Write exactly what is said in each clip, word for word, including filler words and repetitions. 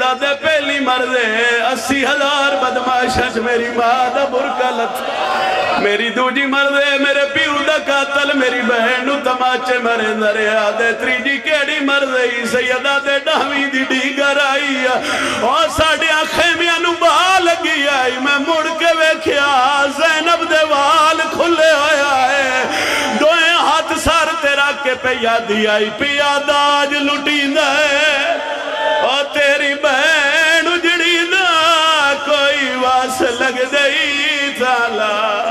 سیدادے پہلی مردے اسی ہزار بدماشش میری ماں دا برکا لت میری دوجی مردے میرے پیو دا قاتل میری بہن نو تماچے مرے نرے آدھے تریجی کیڑی مردے سیدادے ڈاوی دی ڈیگر آئی اور ساڑھے خیمیاں نو بہا لگی آئی میں مڑ کے ویکھیا زینب دے وال کھلے ہویا ہے دوئے ہاتھ سار تیرا کے پہ یادی آئی پیا داج لٹی دے اور تیری بہن اجڑی دا کوئی واس لگ دئی تالا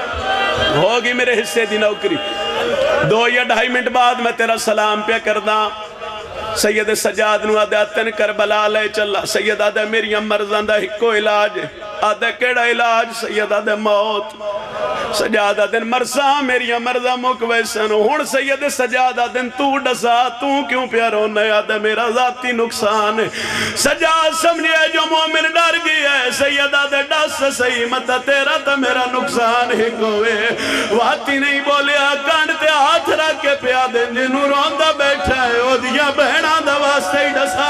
ہوگی میرے حصے دی نوکری دو یا ڈھائی منٹ بعد میں تیرا سلام پہ کردہ سید سجاد نو آدھے اتن کربلا لے چلا سید آدھے میری مرزان دا ہکو علاج آدھے کیڑا علاج سید آدھے موت سجاد آدھن مرزان میری مرزان مکویسن ہون سید سجاد آدھن تو ڈسا تو کیوں پیارونے آدھے میرا ذاتی نقصان ہے سجاد سمجھے جو مومن ڈر گیا ہے سید آدھے ڈس صحیح مطا تیرا تا میرا نقصان ہی کوئے واتی نہیں بولے آکانتے ہاتھ رکھ کے پیادن جنہوں روندہ بیٹھا ہے او دیا بہنہ دا واسطے ہی ڈسا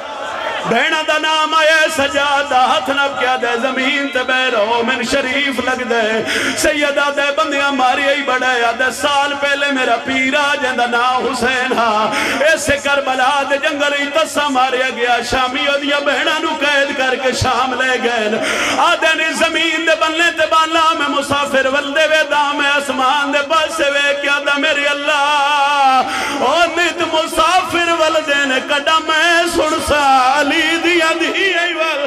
بہنہ دا نام آئے سجادہ ہاتھ نب کیا دے زمین تے بیرو من شریف لگ دے سیدہ دے بندیاں ماری ای بڑھایا دے سال پہلے میرا پیرا جندہ نا حسین ہاں ایسے کربلا دے جنگل ہی تسا ماریا گیا شامی او دیا بہنہ نو قید کر کے شام لے گئے آدھے نی زمین دے بنلے تے بالا میں مسافر ولدے وے دام اسمان دے پاسے وے کیا دا میری اللہ او نیت مسافر ولدے نے کڑا میں سن سال دیا دی ایوال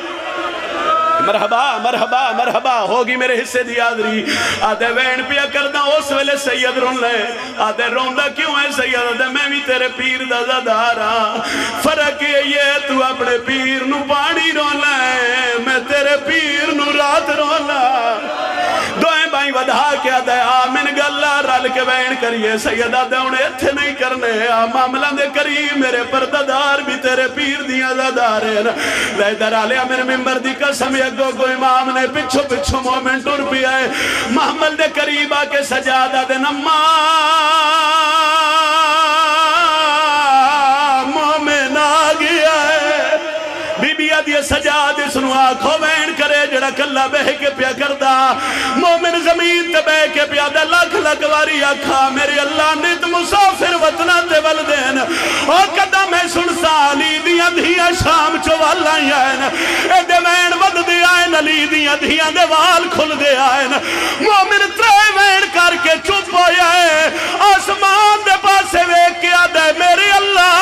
مرحبا مرحبا مرحبا ہوگی میرے حصے دی آدری آدھے وین پیا کردہ اس ویلے سید رون لے آدھے روندہ کیوں ہے سید آدھے میں بھی تیرے پیر دا زدارا فرق یہ تو اپنے پیر نو پانی رون لے میں تیرے پیر نو رات رون لے دوئیں بائیں ودھا کیا دے آمین گلہ رل کے وین کریے سیدہ دے انہیں اتھے نہیں کرنے معاملہ دے کریم میرے پردادار بھی تیرے پیر دیا زدارے لے در آلیا میرے ممبر دی قسم یکو کو امام نے پچھو پچھو مومن ٹور پی آئے محمل دے قریب آکے سجادہ دے نمہ مومن آگیا ہے بی بی آدھی سجاد سنو آنکھو وین کرے جڑا کلہ بہ کے پیا کردہ مومن زمین تے بہ کے پیا دے لکھ لکواری آکھا میری اللہ نیت مسافر وطنہ تے والدین اور قدم میں سن سالی دیا دیا شام چو والائی آئین اے دے وین ود دے آئین علی دیا دیا دے وال کھل دے آئین مومن ترے وین کر کے چپ ہو جائے آسمان دے پاسے ویک کے آدھے میری اللہ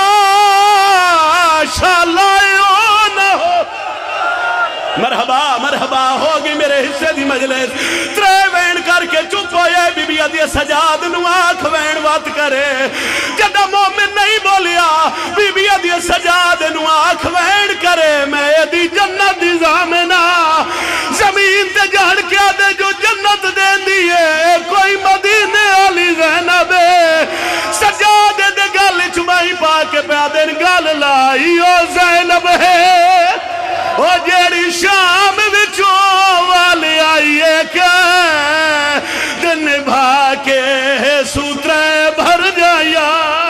شالائیوں نہ ہو مرحبا مرحبا ہوگی میرے حصے دی مجلس ترے وین کر کے چپ ہوئے بی بی آدھی سجاد نو آنکھ وین وات کرے جدہ مومن نہیں بولیا بی بی آدھی سجاد نو آنکھ وین کرے میں دی جنت دی زامنہ زمین تے جہڑ کیا دے جو جنت دین دیئے کوئی مدینے علی زینب سجاد دے گل چمائی پاکے پہ آدھن گل لائی او زینب ہے او جیڑی شام وچو والی آئیے کہ دن بھا کے سوترے بھر جایا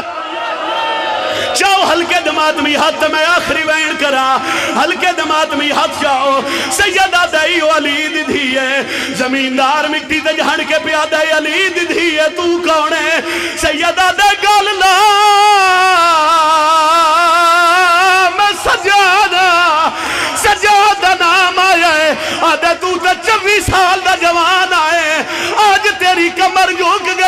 چاہو ہلکے دمات میں ہاتھ میں آخری وین کرا ہلکے دمات میں ہاتھ جاؤ سیدہ دائی علی دی دھیئے زمیندار مکتی دے جہن کے پیادہ علی دی دھیئے تو کونے سیدہ دے گل لا میں سجادہ سجادہ نام آیا ہے آدھے تو تا چوی سال دا جوان آئے آج تیری کمر جھک